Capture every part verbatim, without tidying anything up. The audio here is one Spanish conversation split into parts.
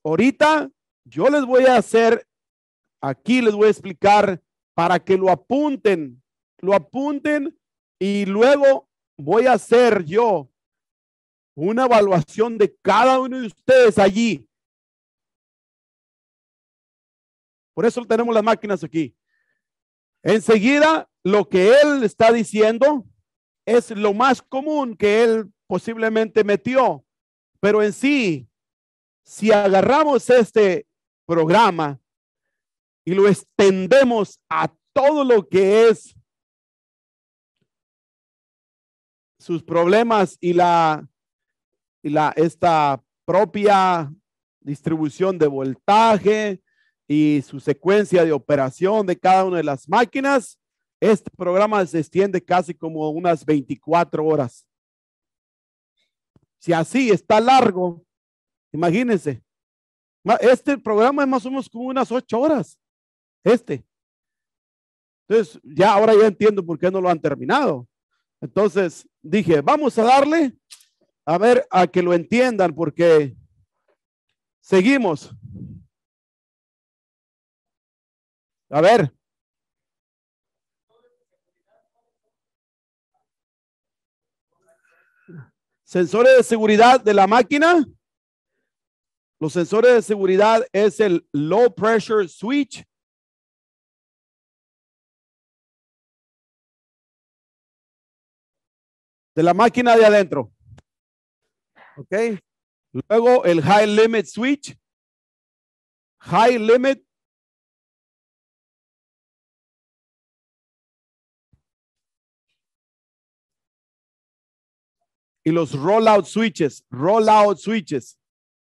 ahorita yo les voy a hacer, aquí les voy a explicar para que lo apunten, lo apunten y luego voy a hacer yo una evaluación de cada uno de ustedes allí. Por eso tenemos las máquinas aquí. Enseguida, lo que él está diciendo es lo más común que él posiblemente metió, pero en sí, si agarramos este programa y lo extendemos a todo lo que es sus problemas y la, y la esta propia distribución de voltaje y su secuencia de operación de cada una de las máquinas, este programa se extiende casi como unas veinticuatro horas. Si así está largo, imagínense, este programa es más o menos como unas ocho horas. Este. Entonces, ya ahora ya entiendo por qué no lo han terminado. Entonces dije, vamos a darle a ver a que lo entiendan, porque seguimos. A ver. Sensores de seguridad de la máquina. Los sensores de seguridad es el low pressure switch. De la máquina de adentro. Ok. Luego el high limit switch. High limit. Y los rollout switches. Rollout switches.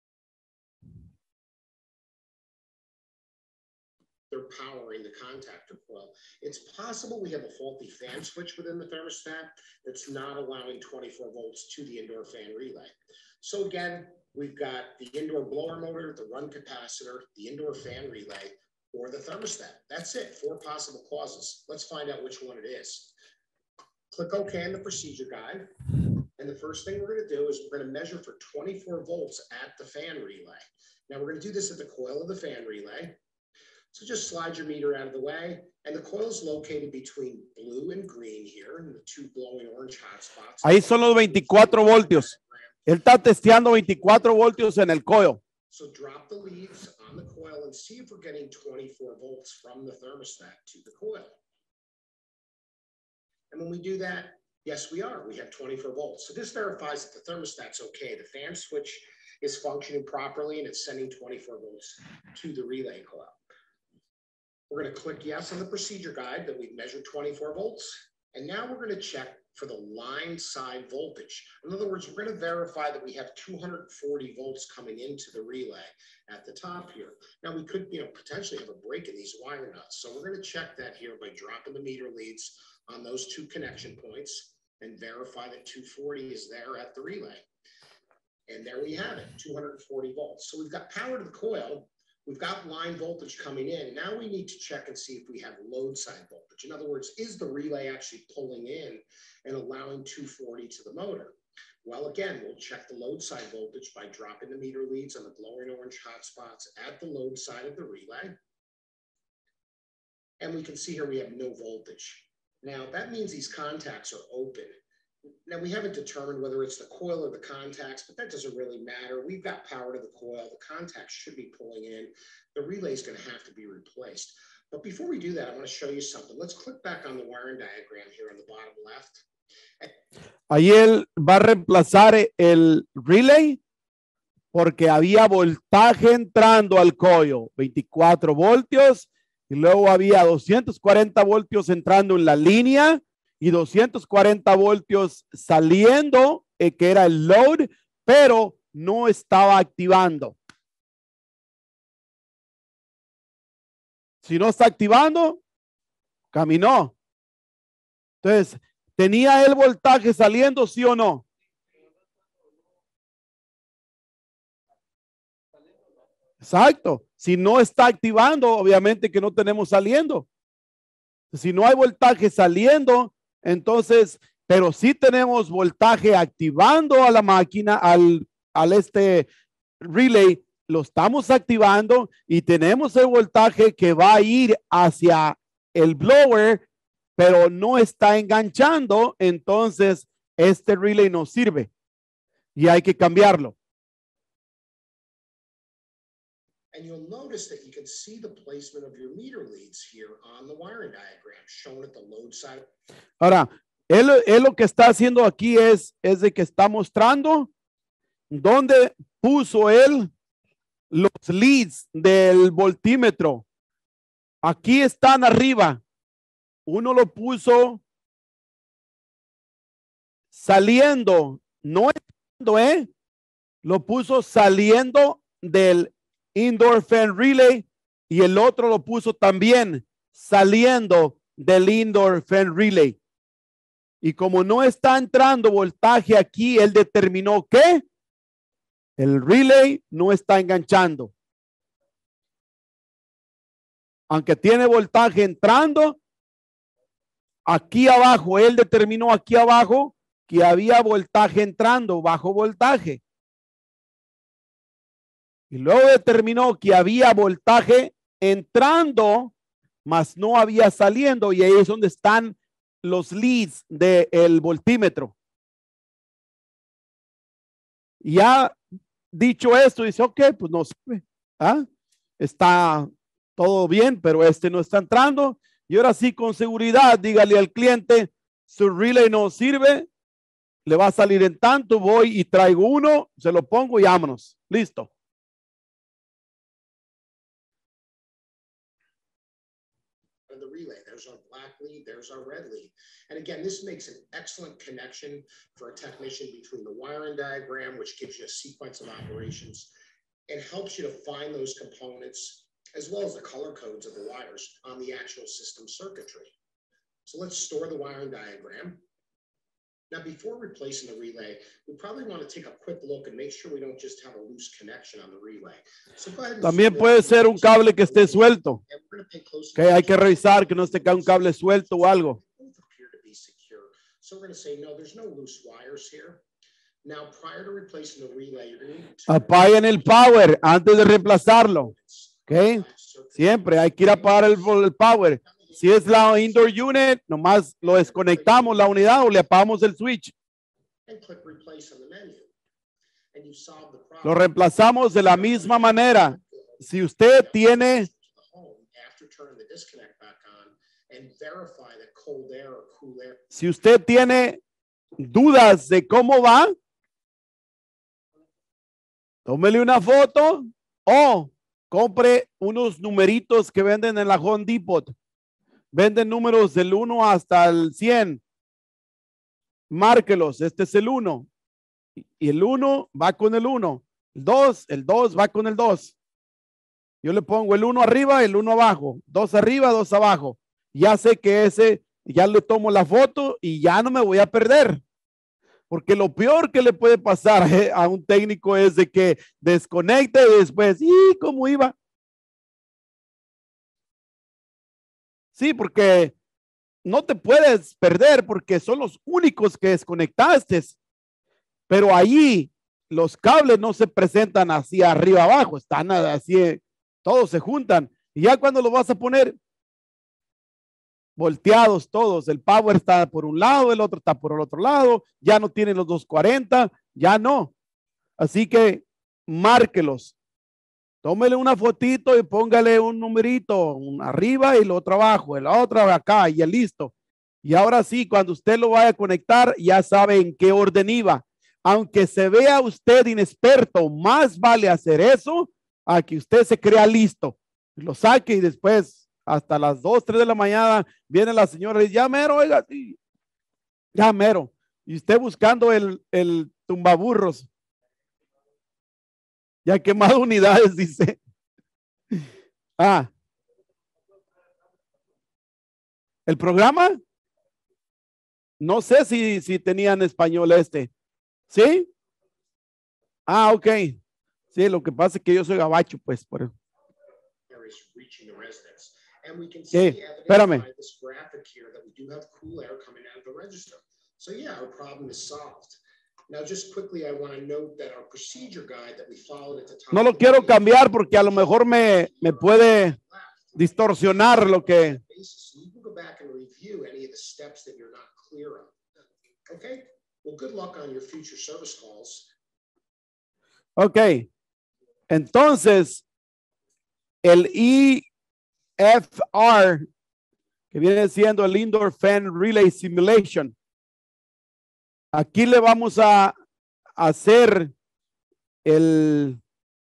They're powering the contactor coil. It's possible we have a faulty fan switch within the thermostat that's not allowing twenty-four volts to the indoor fan relay. So again, we've got the indoor blower motor, the run capacitor, the indoor fan relay, or the thermostat. That's it, four possible causes. Let's find out which one it is. Click OK on the procedure guide. And the first thing we're going to do is we're going to measure for twenty-four volts at the fan relay. Now we're going to do this at the coil of the fan relay. So just slide your meter out of the way, and the coil is located between blue and green here, and the two glowing orange hot spots. Ahí son los veinticuatro voltios. Él está testeando veinticuatro voltios en el coil. So drop the leads on the coil and see if we're getting twenty-four volts from the thermostat to the coil. And when we do that, yes, we are. We have twenty-four volts. So this verifies that the thermostat's okay. The fan switch is functioning properly, and it's sending twenty-four volts to the relay coil. We're going to click yes on the procedure guide that we've measured twenty-four volts. And now we're going to check for the line side voltage. In other words, we're going to verify that we have two hundred forty volts coming into the relay at the top here. Now we could, you know, potentially have a break in these wire nuts. So we're going to check that here by dropping the meter leads on those two connection points and verify that two forty is there at the relay. And there we have it, two hundred forty volts. So we've got power to the coil. We've got line voltage coming in. Now we need to check and see if we have load side voltage. In other words, is the relay actually pulling in and allowing two forty to the motor? Well, again, we'll check the load side voltage by dropping the meter leads on the glowing orange hotspots at the load side of the relay. And we can see here we have no voltage. Now, that means these contacts are open. Now, we haven't determined whether it's the coil or the contacts, but that doesn't really matter. We've got power to the coil. The contacts should be pulling in. The relay is going to have to be replaced. But before we do that, I want to show you something. Let's click back on the wiring diagram here on the bottom left. Ahí él va a reemplazar el relay porque había voltaje entrando al coil, veinticuatro voltios, y luego había doscientos cuarenta voltios entrando en la línea y doscientos cuarenta voltios saliendo, eh, que era el load, pero no estaba activando. Si no está activando, caminó. Entonces, ¿tenía el voltaje saliendo, sí o no? Exacto. Si no está activando, obviamente que no tenemos saliendo. Si no hay voltaje saliendo, entonces, pero sí tenemos voltaje activando a la máquina, al, al este relay, lo estamos activando y tenemos el voltaje que va a ir hacia el blower, pero no está enganchando, entonces este relay no sirve y hay que cambiarlo. And you'll notice that you can see the placement of your meter leads here on the wiring diagram shown at the load side. Ahora, él, él lo que está haciendo aquí es, es de que está mostrando dónde puso él los leads del voltímetro. Aquí están arriba. Uno lo puso saliendo, no entrando, ¿eh? Lo puso saliendo del indoor fan relay y el otro lo puso también saliendo del indoor fan relay. Y como no está entrando voltaje aquí, él determinó que el relay no está enganchando. Aunque tiene voltaje entrando, aquí abajo, él determinó aquí abajo que había voltaje entrando, bajo voltaje. Y luego determinó que había voltaje entrando, mas no había saliendo. Y ahí es donde están los leads del voltímetro. Y ya dicho esto, dice, ok, pues no sirve. ¿Ah? Está todo bien, pero este no está entrando. Y ahora sí, con seguridad, dígale al cliente, su relay no sirve, le va a salir en tanto, voy y traigo uno, se lo pongo y vámonos. Listo. The relay, there's our black lead, there's our red lead. And again, this makes an excellent connection for a technician between the wiring diagram, which gives you a sequence of operations and helps you to find those components as well as the color codes of the wires on the actual system circuitry. So let's store the wiring diagram. Now, before replacing the relay, we probably want to take a quick look and make sure we don't just have a loose connection on the relay. So go ahead and También puede ser un cable que esté suelto. Que hay que revisar que no esté un cable suelto o algo. So we're going to say, no, there's no loose wires here. Now, prior to replacing the relay, you're going to need to apaguen el power antes de reemplazarlo. ¿Ok? Siempre hay que ir a apagar el, el power. Si es la indoor unit, nomás lo desconectamos la unidad o le apagamos el switch. Lo reemplazamos de la misma manera. Si usted tiene si usted tiene dudas de cómo va, tómele una foto o compre unos numeritos que venden en la Home Depot. Venden números del uno hasta el cien. Márquelos. Este es el uno. Y el uno va con el uno. El dos, el dos va con el dos. Yo le pongo el uno arriba, el uno abajo. dos arriba, dos abajo. Ya sé que ese, ya le tomo la foto y ya no me voy a perder. Porque lo peor que le puede pasar a un técnico es de que desconecte y después, ¿y cómo iba? Sí, porque no te puedes perder porque son los únicos que desconectaste. Pero ahí los cables no se presentan así arriba abajo, están así, todos se juntan. Y ya cuando lo vas a poner, volteados todos, el power está por un lado, el otro está por el otro lado, ya no tienen los doscientos cuarenta, ya no. Así que márquelos. Tómele una fotito y póngale un numerito, un arriba y el otro abajo, el otro acá y ya listo. Y ahora sí, cuando usted lo vaya a conectar, ya sabe en qué orden iba. Aunque se vea usted inexperto, más vale hacer eso a que usted se crea listo. Lo saque y después hasta las dos, tres de la mañana viene la señora y dice, ya mero, oiga, sí, ya mero. Y usted buscando el, el tumbaburros. Ya quemado unidades, dice. Ah. ¿El programa? No sé si, si tenía en español este. ¿Sí? Ah, ok. Sí, lo que pasa es que yo soy gabacho, pues. Por... Sí, espérame. So yeah, our problem is solved. Now, just quickly, I want to note that our procedure guide that we followed at the top. No lo quiero cambiar porque a lo mejor me, me puede distorsionar lo que. So you can go back and review any of the steps that you're not clear on. Okay. Well, good luck on your future service calls. Ok. Entonces, el E F R, que viene siendo el Indoor Fan Relay Simulation. Aquí le vamos a hacer el...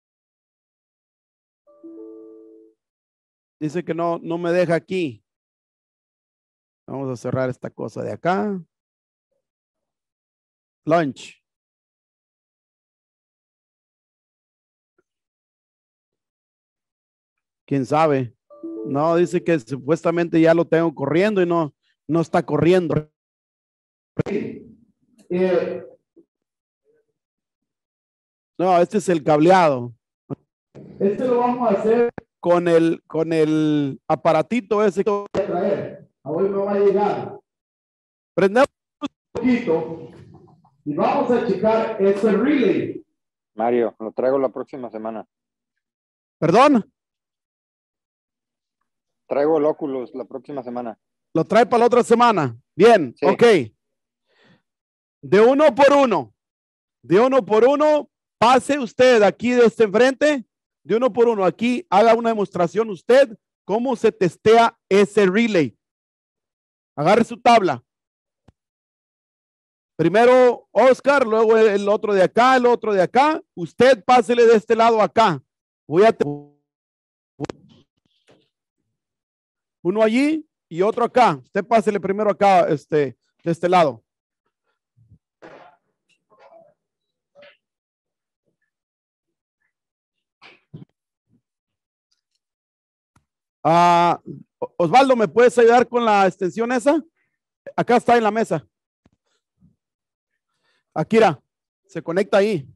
Dice que no, no me deja aquí. Vamos a cerrar esta cosa de acá. Launch. ¿Quién sabe? No, dice que supuestamente ya lo tengo corriendo y no, no está corriendo. Eh, no, este es el cableado. Este lo vamos a hacer con el, con el aparatito ese que voy a traer. Hoy me va a llegar. Prendemos un poquito y vamos a checar ese relay. Mario, lo traigo la próxima semana. ¿Perdón? Traigo el Oculus la próxima semana. Lo trae para la otra semana. Bien, sí. Ok. De uno por uno. De uno por uno. Pase usted aquí de este enfrente. De uno por uno. Aquí haga una demostración usted cómo se testea ese relay. Agarre su tabla. Primero Oscar, luego el otro de acá, el otro de acá. Usted pásele de este lado acá. Voy a... Uno allí y otro acá. Usted pásele primero acá, este, de este lado. Ah, Osvaldo, ¿me puedes ayudar con la extensión esa? Acá está en la mesa. Akira, se conecta ahí.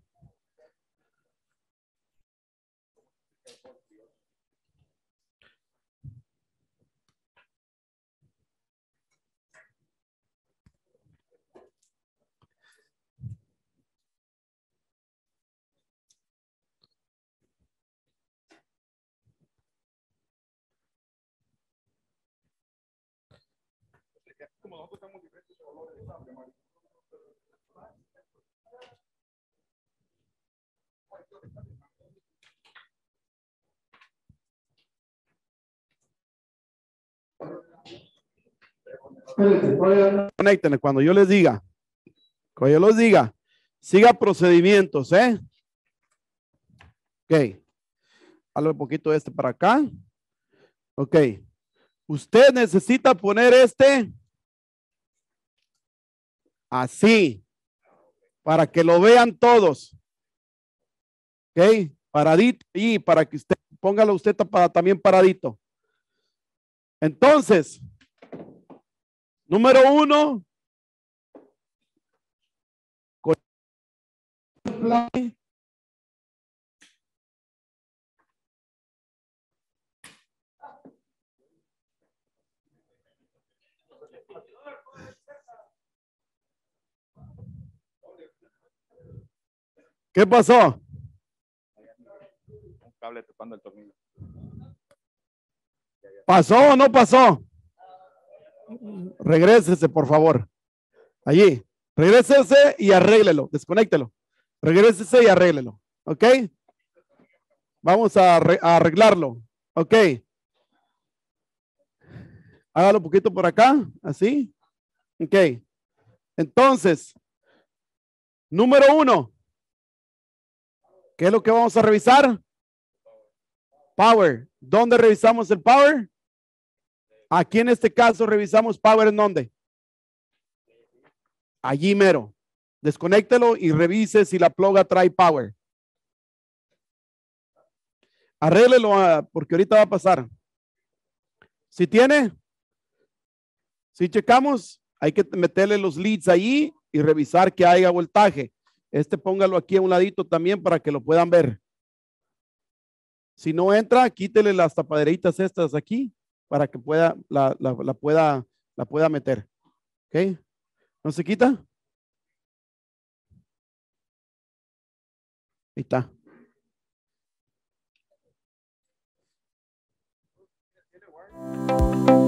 Como nosotros estamos diferentes colores de sable, Mario. Conéctenle cuando yo les diga. Cuando yo les diga, siga procedimientos, ¿eh? Ok. Hazle un poquito este para acá. Ok. Usted necesita poner este así para que lo vean todos. Ok. Paradito y para que usted póngalo usted para, también paradito. Entonces, número uno. ¿Qué pasó? Un cable tocando el tornillo. ¿Pasó o no pasó? Regrésese, por favor. Allí. Regrésese y arréglelo. Desconéctelo. Regrésese y arréglelo. ¿Ok? Vamos a, a arreglarlo. ¿Ok? Hágalo un poquito por acá. Así. ¿Ok? Entonces, número uno. ¿Qué es lo que vamos a revisar? Power. ¿Dónde revisamos el power? Aquí en este caso revisamos power en dónde. Allí mero. Desconéctelo y revise si la ploga trae power. Arréglelo a, porque ahorita va a pasar. Si tiene, si checamos, hay que meterle los leads ahí y revisar que haya voltaje. Este póngalo aquí a un ladito también para que lo puedan ver. Si no entra, quítele las tapaderitas estas aquí para que pueda la, la, la pueda la pueda meter. ¿Ok? ¿No se quita? Ahí está. Tiene wire.